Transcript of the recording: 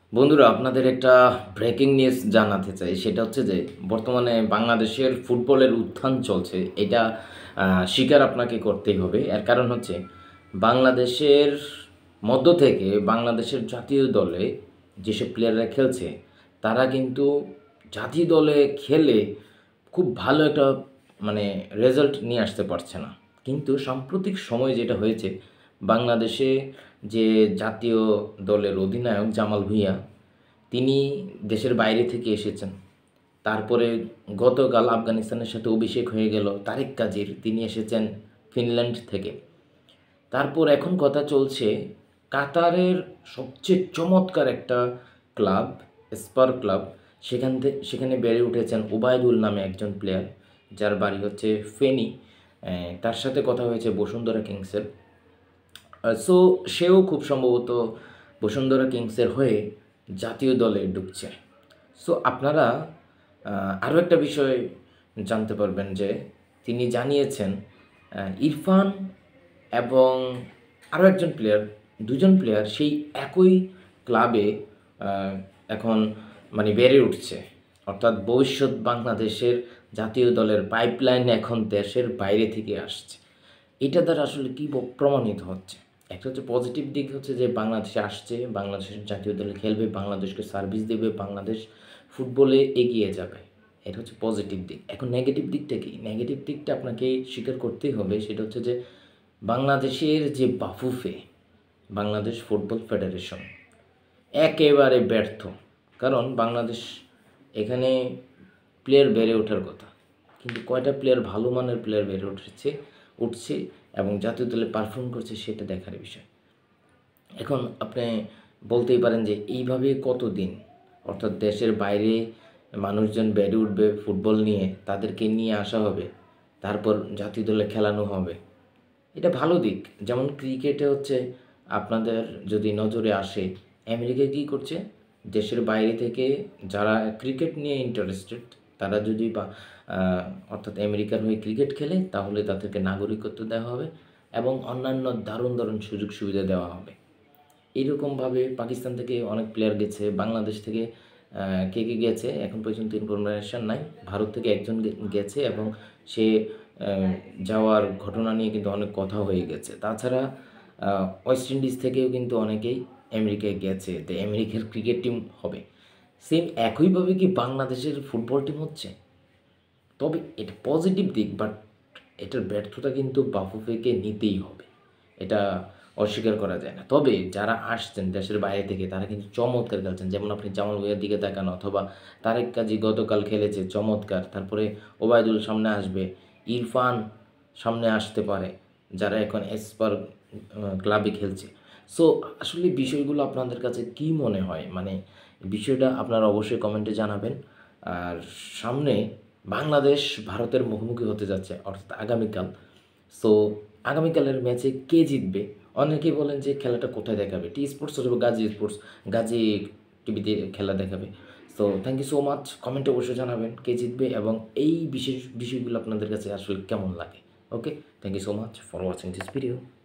বন্ধুরা আপনাদের একটা ব্রেকিং নিউজ জানাতে চাই। সেটা হচ্ছে যে বর্তমানে বাংলাদেশের ফুটবলের উত্থান চলছে। এটা স্বীকার আপনাকে করতেই হবে। এর কারণ হচ্ছে বাংলাদেশের মধ্য থেকে বাংলাদেশের জাতীয় দলে যেসব প্লেয়াররা খেলছে তারা কিন্তু জাতীয় দলে খেলে খুব ভালো একটা মানে রেজাল্ট নিয়ে আসতে পারছে না। কিন্তু সাম্প্রতিক সময়ে যেটা হয়েছে, বাংলাদেশে যে জাতীয় দলের অধিনায়ক জামাল ভুঁইয়া তিনি দেশের বাইরে থেকে এসেছেন। তারপরে গতকাল আফগানিস্তানের সাথে অভিষেক হয়ে গেল তারেক কাজীর, তিনি এসেছেন ফিনল্যান্ড থেকে। তারপর এখন কথা চলছে কাতারের সবচেয়ে চমৎকার একটা ক্লাব, স্পার ক্লাব, সেখানে বেড়ে উঠেছেন ওবায়দুল নামে একজন প্লেয়ার, যার বাড়ি হচ্ছে ফেনী। তার সাথে কথা হয়েছে বসুন্ধরা কিংসের। সো সেও খুব সম্ভবত বসুন্ধরা কিংসের হয়ে জাতীয় দলে ঢুকছে। সো আপনারা আরও একটা বিষয় জানতে পারবেন যে তিনি জানিয়েছেন ইরফান এবং আরও একজন প্লেয়ার, দুজন প্লেয়ার সেই একই ক্লাবে এখন মানে বেড়ে উঠছে। অর্থাৎ ভবিষ্যৎ বাংলাদেশের জাতীয় দলের পাইপলাইন এখন দেশের বাইরে থেকে আসছে। এটা দ্বারা আসলে কী প্রমাণিত হচ্ছে? একটা হচ্ছে পজিটিভ দিক হচ্ছে যে বাংলাদেশে আসছে, বাংলাদেশের জাতীয় দলে খেলবে, বাংলাদেশকে সার্ভিস দেবে, বাংলাদেশ ফুটবলে এগিয়ে যাবে। এটা হচ্ছে পজিটিভ দিক। এখন নেগেটিভ দিকটা কি? নেগেটিভ দিকটা আপনাকে স্বীকার করতেই হবে। সেটা হচ্ছে যে বাংলাদেশের যে বাফুফে, বাংলাদেশ ফুটবল ফেডারেশন একেবারে ব্যর্থ। কারণ বাংলাদেশ এখানে প্লেয়ার বেড়ে ওঠার কথা, কিন্তু কয়টা প্লেয়ার ভালো মানের প্লেয়ার বেড়ে উঠছে এবং জাতীয় দলে পারফর্ম করছে সেটা দেখার বিষয়। এখন আপনি বলতেই পারেন যে এইভাবে কতদিন, অর্থাৎ দেশের বাইরে মানুষজন বেড়ে উঠবে ফুটবল নিয়ে, তাদেরকে নিয়ে আসা হবে, তারপর জাতীয় দলে খেলানো হবে। এটা ভালো দিক। যেমন ক্রিকেটে হচ্ছে আপনাদের যদি নজরে আসে, আমেরিকা কী করছে, দেশের বাইরে থেকে যারা ক্রিকেট নিয়ে ইন্টারেস্টেড তারা যদি অর্থাৎ আমেরিকার হয়ে ক্রিকেট খেলে তাহলে তাদেরকে নাগরিকত্ব দেওয়া হবে এবং অন্যান্য দারুণ দারুণ সুযোগ সুবিধা দেওয়া হবে। এইরকমভাবে পাকিস্তান থেকে অনেক প্লেয়ার গেছে, বাংলাদেশ থেকে কে কে গেছে এখন পর্যন্ত ইনফরমেশন নাই। ভারত থেকে একজন গেছে এবং সে যাওয়ার ঘটনা নিয়ে কিন্তু অনেক কথা হয়ে গেছে। তাছাড়া ওয়েস্ট ইন্ডিজ থেকেও কিন্তু অনেকেই আমেরিকায় গেছে, তো আমেরিকার ক্রিকেট টিম হবে। সেম একইভাবে কি বাংলাদেশের ফুটবল টিম হচ্ছে? তবে এটা পজিটিভ দিক, বাট এটার ব্যর্থতা কিন্তু বাফুফেকে নিতেই হবে, এটা অস্বীকার করা যায় না। তবে যারা আসছেন দেশের বাইরে থেকে তারা কিন্তু চমৎকার খেলছেন। যেমন আপনি জামাল ভুঁইয়ার দিকে তাকান, অথবা তারেক কাজী গতকাল খেলেছে চমৎকার। তারপরে ওবায়দুল সামনে আসবে, ইরফান সামনে আসতে পারে, যারা এখন এসপার ক্লাবে খেলছে। সো আসলে বিষয়গুলো আপনাদের কাছে কি মনে হয়? মানে বিষয়টা আপনারা অবশ্যই কমেন্টে জানাবেন। আর সামনে বাংলাদেশ ভারতের মুখোমুখি হতে যাচ্ছে, অর্থাৎ আগামীকাল। সো আগামীকালের ম্যাচে কে জিতবে? অনেকেই বলেন যে খেলাটা কোথায় দেখাবে, টি স্পোর্টস অথবা গাজী স্পোর্টস, গাজী টিভিতে খেলা দেখাবে। So thank you so much. কমেন্টে অবশ্যই জানাবেন কে জিতবে এবং এই বিশেষ বিষয়গুলো আপনাদের কাছে আসলে কেমন লাগে। Okay, thank you so much for watching this video.